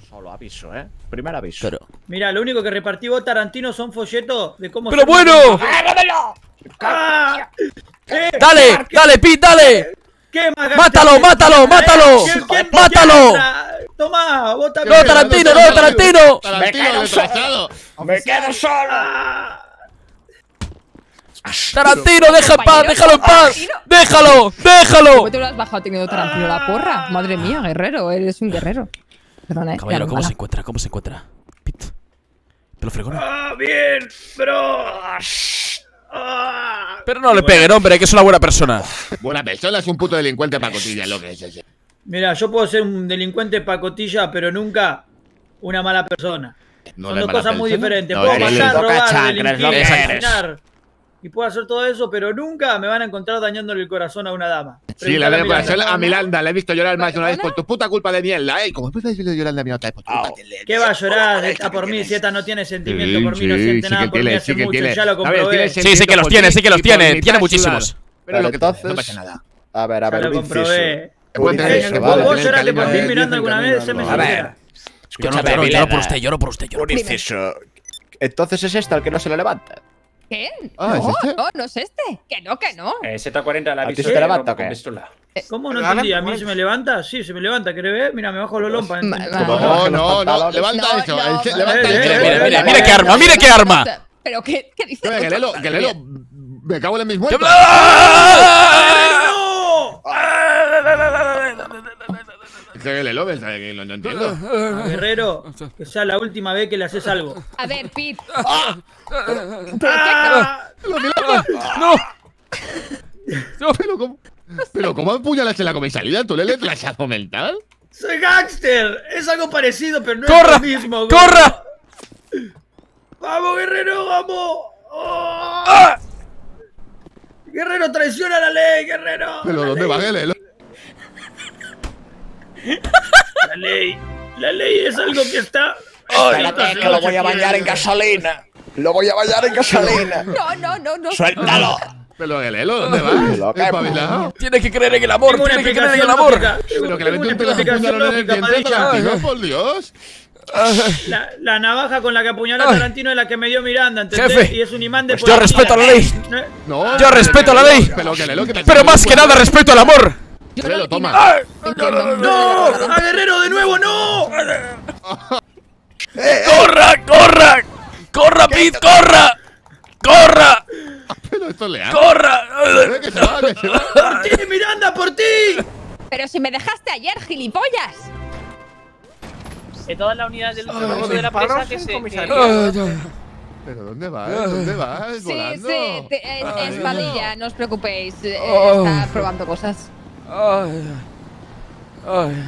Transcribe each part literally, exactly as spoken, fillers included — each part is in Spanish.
Solo aviso, ¿eh? Primer aviso. Claro. Mira, lo único que repartí vos, Tarantino, son folletos de cómo... ¡Pero bueno! ¡Ah! ¿Qué? ¡Dale! ¿Qué? ¡Dale, Pete, dale! ¿Qué más? ¡Mátalo, mátalo, mátalo! ¿Quién- quién- ¡Mátalo! quién- Tomá, vos también. ¡No, Tarantino, no, Tarantino! Tarantino, retrasado. ¡Me quedo solo! Ah. ¡Tarantino, deja en paz, déjalo en paz! ¡Déjalo, déjalo! ¿Cómo te lo has bajado teniendo Tarantino la porra? Madre mía, guerrero, eres un guerrero. Perdona, eh. Caballero, Ya, ¿cómo ala. se encuentra? ¿Cómo se encuentra? Pete. Pelo fregona. Ah, bien, pero... Ah. Pero no le peguen, hombre, que es una buena persona. Buena persona, es un puto delincuente pacotilla, lo que es ese. Mira, yo puedo ser un delincuente pacotilla, pero nunca una mala persona. No Son eres dos mala cosas muy persona. diferentes. No, Puedo eres matar, lindo, robar, cachacra, es delinquir, lo que eres. asesinar. Y puedo hacer todo eso, pero nunca me van a encontrar dañándole el corazón a una dama. Sí, la Pregúntale veo a por hacer Miranda. a Miranda, le he visto llorar más de una vez ¿Perdona? por tu puta culpa de mierda, ¿eh? ¿Cómo puedes decirle llorando a mi otra vez por tu culpa de ¿Qué va a llorar esta por mí si esta no tiene sentimiento por mí, no siente nada por mí hace mucho, ya lo comprobé. Sí, sí que los tiene, sí que los tiene, tiene muchísimos. Pero lo que entonces- no pasa nada. A ver, a Ya ver, lo un inciso. comprobé. Puede tener Eh, eso, ¿Vos, vale, vos tener lloraste por cariño. ti mirando alguna vez? Se me A ver, sincera. Yo no escúchame, lloro, lloro Milena. por usted, lloro por usted, lloro por Un usted. inciso. Entonces es este el que no se le levanta. ¿Qué? Ah, ¿es no, este? no, no es este. Que no, que no. Eh, Z cuarenta la ¿A ti aviso se te de levanta o con qué? pistola. ¿Cómo no Dale, entendí? ¿A mí pues. se me levanta? Sí, se me levanta, ¿querés ver? Mira, me bajo los lompas. Ma- ¿entendés? ma- Como No, bajen los no, no, pantalones. levanta No, eso. no, el che- no, Levanta no, el no, che- no, Mira, no, mira, no, mira no, qué arma, mira qué arma. ¿Pero qué, qué dices? Oye, Galelo, Galelo, me cago en mis muertos. ¡No! ¿Qué Galelo? ¿Ves? Que No no entiendo. Ah, Guerrero, que sea la última vez que le haces algo. A ver, Pete. ¡Ah! ¡No! Pero ¿cómo? Pero ¿cómo apuñalaste la comisaría? ¿Tú le lees flashazo mental? ¡Soy gángster! Es algo parecido, pero no ¡Corra! es lo mismo. güey. ¡Corra! ¡Vamos, Guerrero, vamos! ¡Oh! ¡Ah! ¡Guerrero, traiciona la ley, Guerrero! ¿Pero La dónde ley. va Galelo? La ley. La ley es algo que está... Espérate, que lo voy a bañar en gasolina. Lo voy a bañar en gasolina. No, no, no, no. ¡Suéltalo! ¿Pero Galelo? ¿Dónde Lo vas? que- Espabilado. Tiene que creer en el amor, Tengo una tiene que creer en el explicación amor. lógica. Pero que le Tengo mete una un pedazo de explicación puñalón en el lógica, diente a Padilla. Tarantino, por Dios. La, la navaja con la que apuñaló a Tarantino es la que me dio Miranda, ¿entendés? Jefe, y es un imán de pues yo policía. respeto la ley. No, No, Yo respeto la ley. Pero Galelo, que te Pero más que nada respeto al amor. Galelo, toma. ¡No! ¡A Guerrero de nuevo, no! ¡Corra, corra! ¡Corra, Pete, corra! ¡Corra! Pero esto le hace. ¡Corra! Que se va, que se va. ¡Por ti, Miranda, por ti! Pero si me dejaste ayer, gilipollas. En todas las unidades del grupo de la presa que se... Ay, ay. ¿Pero dónde vas? ¿Dónde vas? Sí, Volando. sí, te- es, es Ay, Padilla, no os preocupéis. eh, Oh. Está probando cosas. Ay, ay.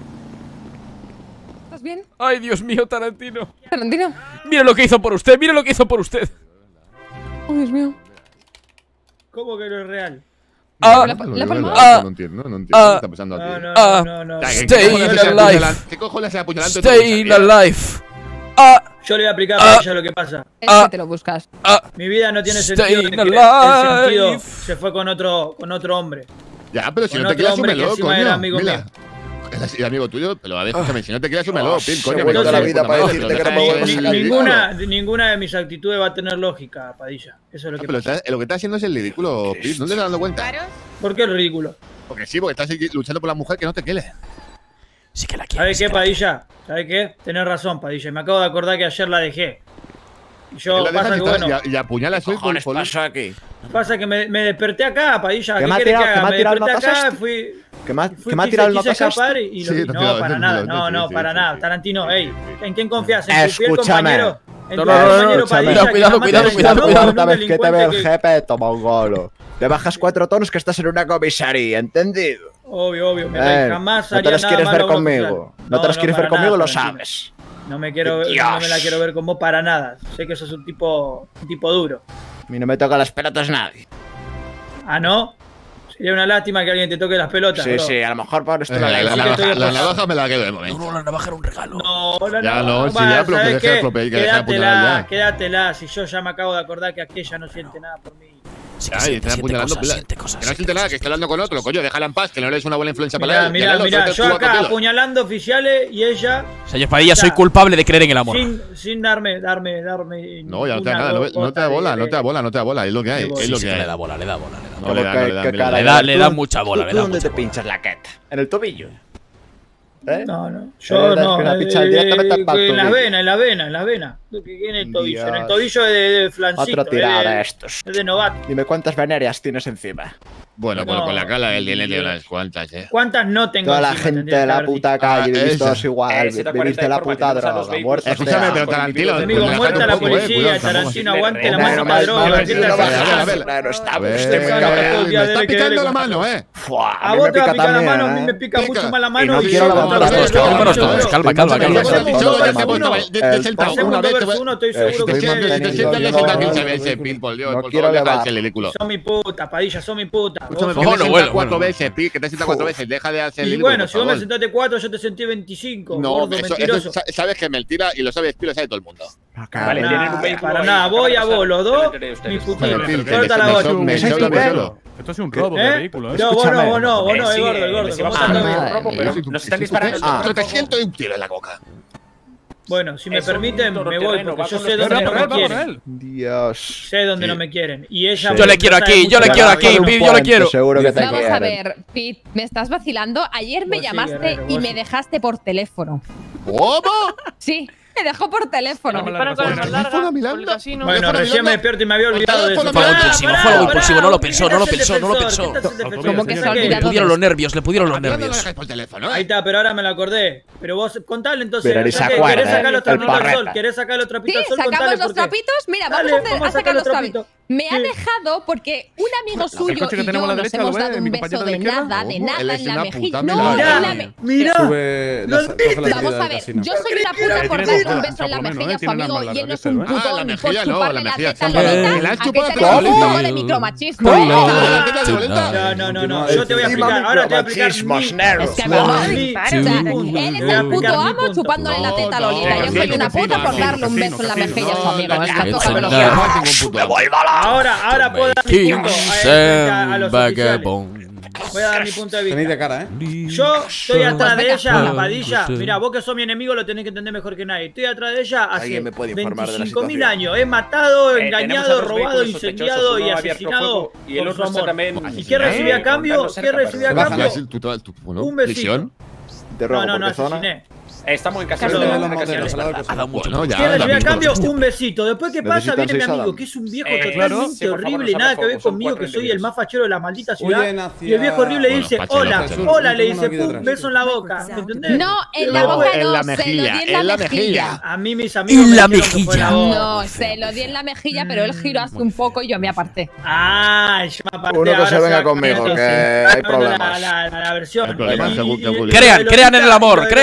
¿Estás bien, Ay, Dios mío, Tarantino. Tarantino? Mire lo que hizo por usted, mire lo que hizo por usted. Oh, Dios mío. ¿Cómo que no es real? Ah, La- la palma. Ah. No entiendo, no entiendo. Ah. ¿Qué está pasando No, aquí? no, Ah. no, no, no. Ya, ¿qué Stay cojones in se alive. apuñalan- ¿Qué cojones se apuñalando en tu Stay in comisaría? alive. Ah, Yo le voy a aplicar Ah. a ella lo que pasa. Es Ah. que te lo buscas. ah. Mi vida no tiene Stay sentido. in desde que alive. el sentido se fue con otro, con otro hombre. Ya, pero si Con no te otro quieres, hombre que súmelo, encima coño. era amigo Mira. mío. Es así, amigo tuyo, pero a ver, escúchame, si no te quieres, súmelo, Pil, se coño. vuelve pero la de vida puta para madre, decirte pero que no me deja vuelvas de- a Ni- la ninguna, ninguna de mis actitudes va a tener lógica, Padilla. Eso es lo que Pero pasa. está- lo que estás haciendo es el ridículo, Pil, ¿no te estás dando cuenta? ¿Por qué es ridículo? Porque sí, porque estás luchando por la mujer que no te quiere. Sí que la quiere. ¿Sabes sí qué, que la quiere. Padilla? ¿Sabes qué? Tenés razón, Padilla. Me acabo de acordar que ayer la dejé. Y yo, Él la deja pasa que y está- bueno, y, y apuñalas hoy por cojones por- pasó aquí? pasa que me, me desperté acá, Padilla. ¿Que ¿Qué me ha querés que tirado- que haga? me ha Me tirado el desperté acá, notas este? fui... ¿Que me ha, fui que me ha quise- tirado el quise notas escapar este? y, y Sí, lo vi. te ha No, tirado para el nada. notas, No, sí, no, sí, para sí, nada. sí. Tarantino, ey. ¿En quién confías? ¿En tu fiel Escúchame. compañero? ¿En No, tu no, no, no, compañero no, Padilla? cuidado, que cuidado, jamás cuidado, te cuidado, ayudó, cuidado. en un Una vez que te delincuente veo el que- jefe, mongolo. Le bajas cuatro tonos que estás en una comisaría, ¿entendido? Obvio, obvio. Me Eh, jamás no haría te las nada quieres malo ver a un conmigo. oficial. No te las quieres ver para conmigo, nada, lo Tarantino. sabes. No me quiero, Dios. no me la quiero ver con vos para nada. Sé que sos un tipo, un tipo duro. A mí no me toca las pelotas nadie. Ah, ¿no? Sería una lástima que alguien te toque las pelotas. Sí, bro. sí, a lo mejor por esto Eh, la La, ley. la que navaja, estoy la apoyado. navaja me la quedo de No, momento. no, la navaja era un regalo. No, la Ya, navaja. no, sí, Va, ya, pero que ¿sabes deje de qué? prope- que deje de apuñalar Quédatela, ya. quédatela. Si yo ya me acabo de acordar que aquella no siente nada por mí. Sí que Ay, siente, están siente apuñalando. cosas, siente cosas. Que no siente siente nada, cosas. que está hablando con otro, coño, déjala en paz, que no le es una buena influencia para Mira, él. mira, Déjalo, mira, suelta yo tu acá botella. apuñalando oficiales y ella Señor Padilla, soy Ya. culpable de creer en el amor. sin, sin darme, darme, darme. No, ya no te da una nada, no, no gota te da bola, de- no te da bola, no te da bola, es lo que hay, Sí, es Sí, lo sí que que le hay. da bola, le da bola, le da bola. No le da, no le da, ¿Qué mira. cara Le da- hay? le ¿Tú da dónde- mucha bola, ¿Tú le da dónde mucha te bola. pinchas la queta? ¿En el tobillo? ¿Eh? No, no. Eh, Yo das no. que una eh, pichada directamente al eh, pacto, en las tío. venas, en las venas, en las venas. Lo que en el tobillo. En el Dios. tobillo de, de flancito. Otra tirada es de, estos. es de novato. Dime cuántas venéreas tienes encima. Bueno, pues No. con la cara él tiene de unas cuantas, eh. ¿Cuántas no tengo? Toda la encima? gente Tendría de que la haber puta dicho. calle, Ah, vivís esa. todos igual. Eh, Z cuarenta Viviste la informa que puta tenemos a los droga, vehículos. muertos. Escúchame, feas. pero tranquilo. Amigo, con la muerta cara la tampoco, eh, policía, cuidado, tampoco. Tarantino, aguante la Hombre, mano no para más- droga. más- ¿Qué no te más- haces? a ver, a ver. Claro, A está ver, usted muy a ver, cabrón. me está picando la mano, eh. Fua, A mí vos me te va a pica picar la también, mano, a mí ¿eh? me pica Pica. mucho más la Y mano. no y quiero yo levantar contra los los dedos, dedos, cálmanos yo- todos, yo- calma, calma, calma. Hacemos Segundo, un segundo, versus segundo, uno. de- de- de sentado, Hacemos una un vez te versus voy- uno, estoy Eh, seguro estoy que Que siempre, que manteniendo, siempre le yo sienta no- quince veces, Pitbull, Dios, no por quiero favor, deja elevar. ese ridículo. Son mi puta, Padilla, son mi puta. Escúchame, Vos- que Bueno, te sienta bueno, cuatro bueno. veces, Pi, que te sienta cuatro veces, deja de hacer el Y ridículo, bueno, por si vos me favor. sentaste cuatro, yo te sentí veinticinco. No, gordo, eso, eso mentiroso. sa- sabes que es mentira y lo sabes, Pi, lo sabe todo el mundo. Vale, Para tienen un nada, vehículo para ahí, nada, voy a acaba de vos, los pasar dos, delante de ustedes. mi Vale, putito. Pi, que Corta la me- voz. me- me ¿Sois sobra, tú, me Pedro? sobra. Esto es un robo ¿Eh? de vehículo, ¿eh? No, vos no, Escúchame. vos no, vos no, Eh, es sí, gordo, es eh, gordo. se ¿Cómo baja te el atreves? robo, pero Ah, nos están disparando. ah. Pero te siento un tiro en la boca. Bueno, si me Es un permiten, me voy, todoterreno, porque va yo con sé los dónde Va no por me él, va por quieren. él. Dios. Sé dónde Sí. no me quieren. Y ella. Yo Yo le quiero aquí, yo le quiero aquí, Pi, yo le quiero. Seguro que te Vamos a quieren. ver, Pete, me estás vacilando. Ayer me Vos sí, llamaste guerrero, y vos me sí. dejaste por teléfono. ¿Cómo? Sí, me dejó por teléfono. Vamos a Disparan con Bueno, armas largas, teléfono con el mirando. casino. Bueno, Teléfono recién me mirando. despierto y me había olvidado de eso. Teléfono Fue algo mirando. impulsivo, Pará, fue algo pará, impulsivo, no lo ¿qué pensó, te no lo hace el pensó, no lo defensor? pensó. ¿Qué te hace el ¿Cómo defensor? que se ¿Pensás ha que- olvidado Le pudieron los nervios, le pudieron los ¿A qué no lo nervios. dejáis por teléfono, Ahí eh? está, pero ahora me lo acordé. Pero vos, contale entonces. Pero ni ¿sabés se qué? acuerda, ¿Querés sacar los el trapitos al sol? parreta. ¿Querés sacar los Sí, trapitos al sol? sacamos Contale los por qué. trapitos. Mira, vamos Dale, a, hacer, vamos a a sacar sacar los los trapitos. Me ha Sí. dejado porque un amigo suyo coche que y tenemos yo a la nos derecha, hemos ¿lo ves? dado un Mi beso compañero de de la izquierda. nada, de Ojo, él nada es en la una mejilla. puta No, mierda. en la me- Mira, Sube ¿Lo la, coge la viste? Vamos salida a del ver, casino. yo soy una puta por Tiene darle un razón, beso en la por lo menos, mejilla a ¿eh? su Tiene amigo una y él no es mala un leche, ¿eh? putón Ah, la por mejilla no, chuparle la la mejilla. teta a Eh, Lolita. ¿le has Aquí chupado la tenemos teta a un Lolita? poco de micromachismo. Con ¿eh? la- ¿La teta de Lolita? No, no, no, no. Continúa. Yo te voy a Encima explicar. Ahora te voy a explicar. micromachismos, mi- negros. Es que Wow. vamos, Mi- o sea, mi él punto. es Te voy a el puto explicar mi amo punto. chupándole la teta a No, Lolita. Yo no, soy no, una no, puta no, por no, darle un no, beso en la no, mejilla a su no, amigo. no, Es que no, tócame los no, ojos. no, ningún puto. ¡Me voy bala! Ahora, ahora puedo dar mi King punto a, a, a los Sam oficiales. Vagabond. Voy a dar mi punto de Tenéis vista. de cara, ¿eh? Yo estoy atrás de ella, Venga. Padilla. Mira, vos que sos mi enemigo lo tenés que entender mejor que nadie. Estoy atrás de ella hace ¿Alguien me puede informar de la veinticinco mil situación? años. He matado, Eh, tenemos a engañado, dos robado, vehículos incendiado sospechosos, y uno ha abierto asesinado fuego y el por su otro está amor. también- ¿Y qué recibí a Eh, cambio? contando ¿Qué cerca, recibí a perdón. cambio? ¿Qué haces tú, tú, tú, bueno, Un besito. prisión? Te No, robo no, por no qué zona. asesiné. Estamos en casa Carlos, de de la los casa de modelos, la al lado del casa. Ha dado mucho. Bueno, ya, ¿Qué recibí a David, cambio? con los- Un besito. Después, ¿qué pasa? Necesitan Viene mi seis amigo, salas. que es un viejo Eh, totalmente claro. Sí, por favor, horrible, no nada sabe que ver fuego, son conmigo, que cuatro soy el individuos. más fachero de la maldita ciudad. Huyen hacia- Y el viejo horrible Bueno, dice, fachero, hola, fachero. hola, le Tengo dice, uno aquí pum, detrás. beso en la boca. ¿Me entendés? No, en la No, boca en no, la se lo mejilla, di en en la la mejilla. mejilla. A mí mis amigos En me la dijeron que fue la mejilla. voz. No, se lo di en la mejilla, pero él giró hace un poco y yo me aparté. Ah, yo me aparté. Uno que ahora se venga va conmigo, cambiando, que sí. hay Cambiando problemas. La, la, la, la versión. Hay problemas, Y- según y- que- y- Crean, y- crean en el amor, y- crean.